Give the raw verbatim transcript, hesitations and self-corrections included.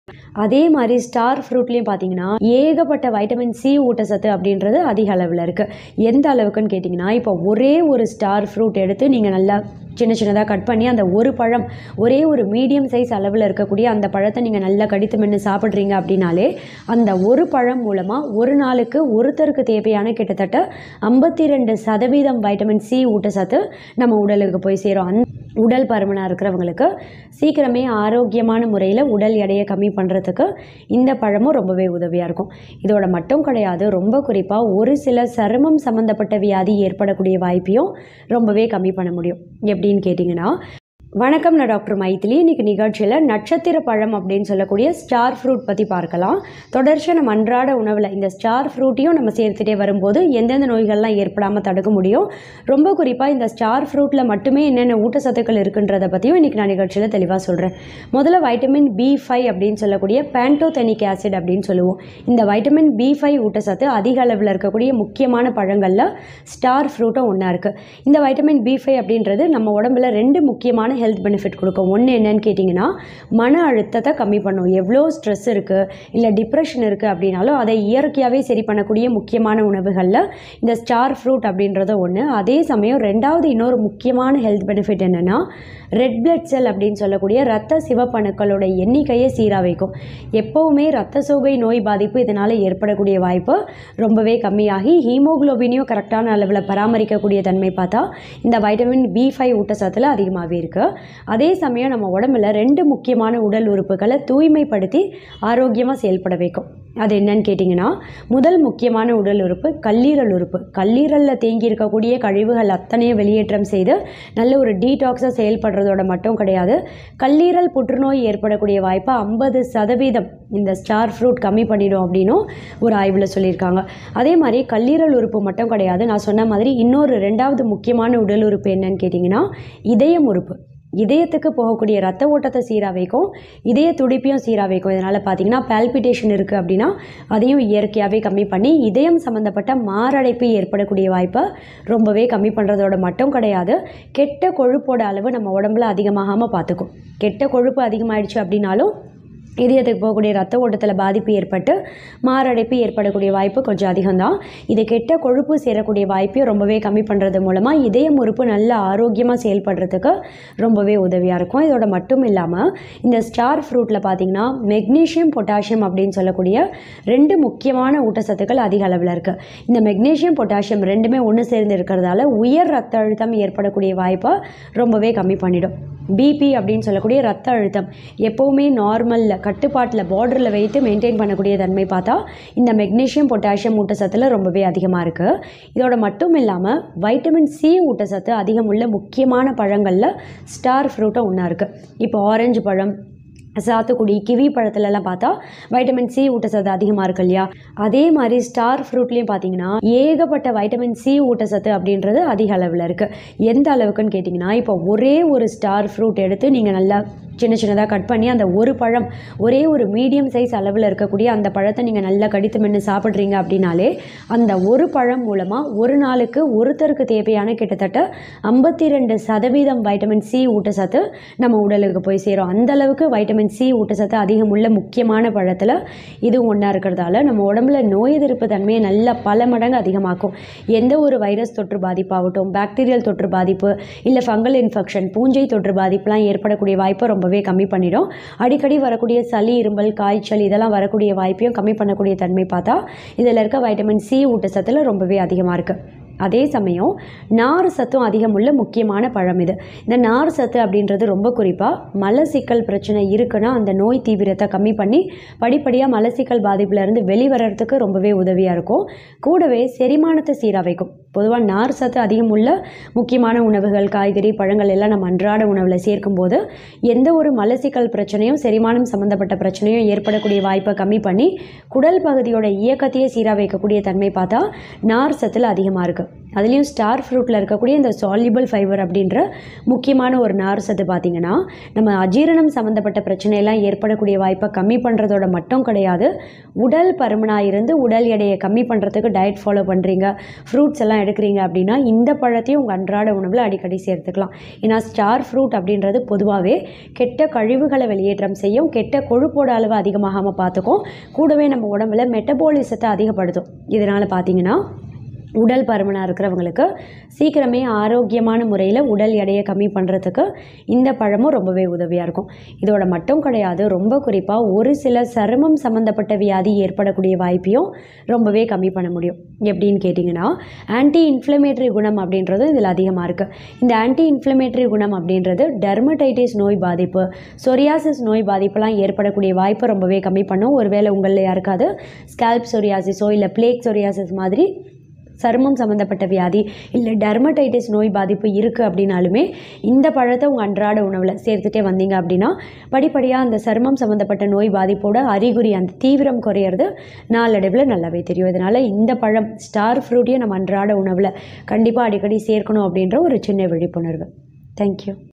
அதே மாதிரி ஸ்டார் ஃப்ரூட்லேயும் பார்த்தீங்கன்னா ஏகப்பட்ட வைட்டமின் சி ஊட்டச்சத்து அப்படின்றது அதிக அளவில் இருக்குது. எந்த அளவுக்குன்னு கேட்டிங்கன்னா, இப்போ ஒரே ஒரு ஸ்டார் ஃப்ரூட் எடுத்து நீங்கள் நல்லா சின்ன சின்னதாக கட் பண்ணி அந்த ஒரு பழம் ஒரே ஒரு மீடியம் சைஸ் அளவில் இருக்கக்கூடிய அந்த பழத்தை நீங்கள் நல்லா கடித்து மென்று சாப்பிட்றீங்க அப்படின்னாலே அந்த ஒரு பழம் மூலமாக ஒரு நாளுக்கு ஒருத்தருக்கு தேவையான கிட்டத்தட்ட ஐம்பத்தி ரெண்டு சதவீதம் வைட்டமின் சி ஊட்டச்சத்து நம்ம உடலுக்கு போய் சேரும். அந் உடல் பருமனாக இருக்கிறவங்களுக்கு சீக்கிரமே ஆரோக்கியமான முறையில் உடல் எடையை கம்மி பண்ணுறதுக்கு இந்த பழமும் ரொம்பவே உதவியாக இருக்கும். இதோட மட்டும் கிடையாது, ரொம்ப குறிப்பாக ஒரு சில சருமம் சம்மந்தப்பட்ட வியாதி ஏற்படக்கூடிய வாய்ப்பையும் ரொம்பவே கம்மி பண்ண முடியும். எப்படின்னு கேட்டிங்கன்னா, வணக்கம், நான் டாக்டர் மைதிலி. இன்றைக்கி நிகழ்ச்சியில் நட்சத்திர பழம் அப்படின்னு சொல்லக்கூடிய ஸ்டார் ஃப்ரூட் பற்றி பார்க்கலாம். தொடர்ச்சியாக நம்ம அன்றாட உணவில் இந்த ஸ்டார் ஃப்ரூட்டையும் நம்ம சேர்த்துட்டே வரும்போது எந்தெந்த நோய்கள்லாம் ஏற்படாமல் தடுக்க முடியும், ரொம்ப குறிப்பாக இந்த ஸ்டார் ஃப்ரூட்டில் மட்டுமே என்னென்ன ஊட்டச்சத்துக்கள் இருக்குன்றதை பற்றியும் இன்றைக்கி நான் நிகழ்ச்சியில் தெளிவாக சொல்கிறேன். முதல்ல வைட்டமின் பி ஃபைவ் அப்படின்னு சொல்லக்கூடிய பேண்டோதெனிக் ஆசிட் அப்படின்னு சொல்லுவோம். இந்த வைட்டமின் பி ஃபைவ் ஊட்டச்சத்து அதிக அளவில் இருக்கக்கூடிய முக்கியமான பழங்களில் ஸ்டார் ஃப்ரூட்டும் ஒன்றா இருக்குது. இந்த வைட்டமின் பி ஃபைவ் அப்படின்றது நம்ம உடம்புல ரெண்டு முக்கியமான ஹெல்த் பெனிஃபிட் கொடுக்கும். ஒன்று என்னன்னு கேட்டிங்கன்னா, மன அழுத்தத்தை கம்மி பண்ணும். எவ்வளோ ஸ்ட்ரெஸ் இருக்குது இல்லை டிப்ரெஷன் இருக்குது அப்படின்னாலும் அதை இயற்கையாகவே சரி பண்ணக்கூடிய முக்கியமான உணவுகளில் இந்த ஸ்டார் ஃப்ரூட் அப்படின்றத ஒன்று. அதே சமயம் ரெண்டாவது இன்னொரு முக்கியமான ஹெல்த் பெனிஃபிட் என்னென்னா, ரெட் பிளட் செல் அப்படின்னு சொல்லக்கூடிய இரத்த சிவப்பணுக்களோட எண்ணிக்கையை சீராக வைக்கும். எப்போவுமே இரத்த சோகை நோய் பாதிப்பு இதனால் ஏற்படக்கூடிய வாய்ப்பு ரொம்பவே கம்மியாகி ஹீமோகுளோபினையும் கரெக்டான அளவில் பராமரிக்கக்கூடிய தன்மை பார்த்தா இந்த வைட்டமின் பி ஃபைவ் ஊட்டச்சத்தில் அதிகமாகவே இருக்குது. அதே சமயம் நம்ம உடம்புல ரெண்டு முக்கியமான உடல் உறுப்புகளை தூய்மைப்படுத்தி ஆரோக்கியமாக செயல்பட வைக்கும். அது என்னன்னு கேட்டிங்கன்னா, முதல் முக்கியமான உடல் உறுப்பு கல்லீரல் உறுப்பு. கல்லீரலில் தேங்கி இருக்கக்கூடிய கழிவுகள் அத்தனையும் வெளியேற்றம் செய்து நல்ல ஒரு டீடாக்ஸாக செயல்படுறதோட மட்டும் கிடையாது, கல்லீரல் புற்றுநோய் ஏற்படக்கூடிய வாய்ப்பை ஐம்பது சதவீதம் இந்த ஸ்டார் ஃப்ரூட் கம்மி பண்ணிடும் அப்படின்னும் ஒரு ஆய்வில் சொல்லியிருக்காங்க. அதே மாதிரி கல்லீரல் உறுப்பு மட்டும் கிடையாது, நான் சொன்ன மாதிரி இன்னொரு ரெண்டாவது முக்கியமான உடல் உறுப்பு என்னன்னு கேட்டிங்கன்னா, இதயம் உறுப்பு. இதயத்துக்கு போகக்கூடிய ரத்த ஓட்டத்தை சீராக வைக்கும், இதய துடிப்பையும் சீராக வைக்கும். இதனால் பார்த்தீங்கன்னா பால்பிட்டேஷன் இருக்குது அப்படின்னா அதையும் இயற்கையாகவே கம்மி பண்ணி இதயம் சம்மந்தப்பட்ட மாரடைப்பு ஏற்படக்கூடிய வாய்ப்பை ரொம்பவே கம்மி பண்ணுறதோட மட்டும் கிடையாது, கெட்ட கொழுப்போட அளவு நம்ம உடம்புல அதிகமாகாமல் பார்த்துக்கும். கெட்ட கொழுப்பு அதிகமாகிடுச்சு அப்படின்னாலும் இதயத்துக்கு போகக்கூடிய ரத்த ஓட்டத்தில் பாதிப்பு ஏற்பட்டு மாரடைப்பு ஏற்படக்கூடிய வாய்ப்பு கொஞ்சம் அதிகம்தான். இது கெட்ட கொழுப்பு சேரக்கூடிய வாய்ப்பையும் ரொம்பவே கம்மி பண்ணுறது மூலமாக இதயம் உறுப்பு நல்ல ஆரோக்கியமாக செயல்படுறதுக்கு ரொம்பவே உதவியாக இருக்கும். இதோட மட்டும் இல்லாமல் இந்த ஸ்டார் ஃப்ரூட்டில் பார்த்திங்கன்னா மெக்னீஷியம் பொட்டாசியம் அப்படின்னு சொல்லக்கூடிய ரெண்டு முக்கியமான ஊட்டச்சத்துக்கள் அதிக அளவில் இருக்குது. இந்த மெக்னீஷியம் பொட்டாசியம் ரெண்டுமே ஒன்று சேர்ந்து இருக்கிறதால உயர் ரத்த அழுத்தம் ஏற்படக்கூடிய வாய்ப்பை ரொம்பவே கம்மி பண்ணிடும். பிபி அப்படின்னு சொல்லக்கூடிய ரத்த அழுத்தம் எப்போவுமே நார்மலில் கட்டுப்பாட்டில் பார்டரில் வைத்து மெயின்டைன் பண்ணக்கூடிய தன்மை பார்த்தா இந்த மெக்னீஷியம் பொட்டாசியம் ஊட்டச்சத்தில் ரொம்பவே அதிகமாக இருக்குது. இதோட மட்டும் இல்லாமல் வைட்டமின் சி ஊட்டச்சத்து அதிகம் உள்ள முக்கியமான பழங்களில் ஸ்டார் ஃப்ரூட்டும் ஒன்றா இருக்குது. இப்போ ஆரஞ்சு பழம், சாத்துக்குடி, கிவி பழத்துலலாம் பார்த்தா வைட்டமின் சி ஊட்டச்சத்து அதிகமாக இருக்கு இல்லையா, அதே மாதிரி ஸ்டார் ஃப்ரூட்லேயும் பார்த்தீங்கன்னா ஏகப்பட்ட வைட்டமின் சி ஊட்டச்சத்து அப்படின்றது அதிக அளவில் இருக்குது. எந்த அளவுக்குன்னு கேட்டிங்கன்னா, இப்போ ஒரே ஒரு ஸ்டார் ஃப்ரூட் எடுத்து நீங்கள் நல்லா சின்ன சின்னதாக கட் பண்ணி அந்த ஒரு பழம் ஒரே ஒரு மீடியம் சைஸ் அளவில் இருக்கக்கூடிய அந்த பழத்தை நீங்கள் நல்லா கடித்து மென்று சாப்பிட்றீங்க அப்படின்னாலே அந்த ஒரு பழம் மூலமாக ஒரு நாளுக்கு ஒருத்தருக்கு தேவையான கிட்டத்தட்ட ஐம்பத்தி ரெண்டு சதவீதம் வைட்டமின் சி ஊட்டச்சத்து நம்ம உடலுக்கு போய் சேரும். அந்தளவுக்கு வைட்டமின் சி ஊட்டச்சத்து அதிகம் உள்ள முக்கியமான பழத்தில் இதுவும் ஒன்றா இருக்கிறதால நம்ம உடம்புல நோய் எதிர்ப்பு தன்மையை நல்லா பல மடங்கு அதிகமாக்கும். எந்த ஒரு வைரஸ் தொற்று பாதிப்பாகட்டும், பாக்டீரியல் தொற்று பாதிப்பு இல்லை ஃபங்கல் இன்ஃபெக்ஷன், பூஞ்சை தொற்று பாதிப்புலாம் ஏற்படக்கூடிய வாய்ப்பை ரொம்ப கம்மி பண்ணிடும். அடிக்கடி வரக்கூடிய சளி, இரும்பல், காய்ச்சல் இதெல்லாம் வரக்கூடிய வாய்ப்பையும் கம்மி பண்ணக்கூடிய தன்மை பார்த்தா இதில் இருக்க வைட்டமின் சி ஊட்டச்சத்தில் ரொம்பவே அதிகமாக இருக்குது. அதே சமயம் நார் சத்தும் அதிகம் உள்ள முக்கியமான பழம் இது. இந்த நார் சத்து அப்படின்றது ரொம்ப குறிப்பாக மலச்சிக்கல் பிரச்சனை இருக்குன்னா அந்த நோய் தீவிரத்தை கம்மி பண்ணி படிப்படியாக மலச்சிக்கல் பாதிப்புலேருந்து வெளிவரத்துக்கு ரொம்பவே உதவியாக இருக்கும். கூடவே செரிமானத்தை சீராக வைக்கும். பொதுவாக நார் சத்து அதிகம் உள்ள முக்கியமான உணவுகள், காய்கறி, பழங்கள் எல்லாம் நம்ம அன்றாட உணவில் சேர்க்கும்போது எந்த ஒரு மலச்சிக்கல் பிரச்சனையும் செரிமானம் சம்மந்தப்பட்ட பிரச்சனையும் ஏற்படக்கூடிய வாய்ப்பை கம்மி பண்ணி குடல் பகுதியோட இயக்கத்தையே சீராக வைக்கக்கூடிய தன்மை பார்த்தா நார் சத்தில் அதிகமாக இருக்குது. அதுலேயும் ஸ்டார் ஃப்ரூட்டில் இருக்கக்கூடிய இந்த சால்யூபிள் ஃபைபர் அப்படின்ற முக்கியமான ஒரு நார் சத்து பார்த்திங்கன்னா நம்ம அஜீரணம் சம்மந்தப்பட்ட பிரச்சனையெல்லாம் ஏற்படக்கூடிய வாய்ப்பை கம்மி பண்ணுறதோட மட்டும் கிடையாது, உடல் பருமனாக இருந்து உடல் எடையை கம்மி பண்ணுறதுக்கு டயட் ஃபாலோ பண்ணுறீங்க, ஃப்ரூட்ஸ் எல்லாம் எடுக்கிறீங்க அப்படின்னா இந்த பழத்தையும் உங்கள் அன்றாட உணவில் அடிக்கடி சேர்த்துக்கலாம். ஏன்னா ஸ்டார் ஃப்ரூட் அப்படின்றது பொதுவாகவே கெட்ட கழிவுகளை வெளியேற்றம் செய்யும், கெட்ட கொழுப்போட அளவு அதிகமாகாமல் பார்த்துக்கும், கூடவே நம்ம உடம்புல மெட்டபாலிசத்தை அதிகப்படுத்தும். இதனால் பார்த்திங்கன்னா உடல் பருமனாக இருக்கிறவங்களுக்கு சீக்கிரமே ஆரோக்கியமான முறையில் உடல் எடையை கம்மி பண்ணுறதுக்கு இந்த பழமும் ரொம்பவே உதவியாக இருக்கும். இதோட மட்டும் கிடையாது, ரொம்ப குறிப்பாக ஒரு சில சருமம் சம்மந்தப்பட்ட வியாதி ஏற்படக்கூடிய வாய்ப்பையும் ரொம்பவே கம்மி பண்ண முடியும். எப்படின்னு கேட்டிங்கன்னா ஆன்டி இன்ஃப்ளமேட்டரி குணம் அப்படின்றது இதில் அதிகமாக இருக்குது. இந்த ஆன்டி இன்ஃப்ளமேட்டரி குணம் அப்படின்றது டெர்மடைட்டிஸ் நோய் பாதிப்பு, சொரியாசிஸ் நோய் பாதிப்பெல்லாம் ஏற்படக்கூடிய வாய்ப்பை ரொம்பவே கம்மி பண்ணும். ஒருவேளை உங்களில் யாருக்காவது ஸ்கேல்ப் சொரியாசிஸோ இல்லை பிளேக் சொரியாசிஸ் மாதிரி சருமம் சம்மந்தப்பட்ட வியாதி இல்லை டெர்மடைட்டிஸ் நோய் பாதிப்பு இருக்குது அப்படின்னாலுமே இந்த பழத்தை உங்கள் அன்றாட உணவில் சேர்த்துட்டே வந்தீங்க அப்படின்னா படிப்படியாக அந்த சருமம் சம்மந்தப்பட்ட நோய் பாதிப்போட அறிகுறி அந்த தீவிரம் குறையிறது நாளடைவில் நல்லாவே தெரியும். இதனால் இந்த பழம் ஸ்டார் ஃப்ரூட்டையும் நம்ம அன்றாட உணவில் கண்டிப்பாக அடிக்கடி சேர்க்கணும் அப்படின்ற ஒரு சின்ன விழிப்புணர்வு. தேங்க்யூ.